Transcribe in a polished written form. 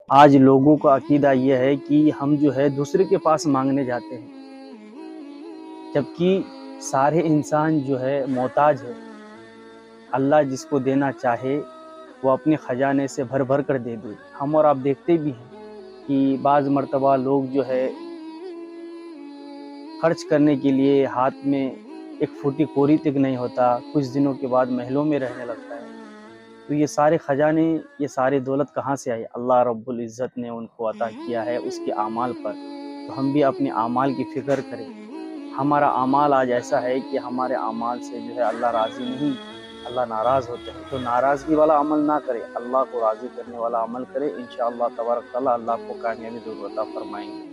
आज लोगों का अकीदा ये है कि हम जो है दूसरे के पास मांगने जाते हैं, जबकि सारे इंसान जो है मोहताज है। अल्लाह जिसको देना चाहे वो अपने ख़जाने से भर भर कर दे दे। हम और आप देखते भी हैं कि बाज़ मर्तबा लोग जो है खर्च करने के लिए हाथ में एक फूटी कोरी तक नहीं होता, कुछ दिनों के बाद महलों में रहने लगता है। तो ये सारे ख़जाने, ये सारी दौलत कहाँ से आई? अल्लाह रब्बुल इज़्ज़त ने उनको अता किया है उसके आमाल पर। तो हम भी अपने आमाल की फ़िक्र करें। हमारा आमाल आज ऐसा है कि हमारे आमाल से जो है अल्लाह राज़ी नहीं, अल्लाह नाराज़ होते हैं। तो नाराज़गी वाला अमल ना करें, अल्लाह को राज़ी करने वाला अमल करें। इंशाअल्लाह तबारक व तआला अल्लाह आपको कामयाबी ज़रूर अता फ़रमाएँगे।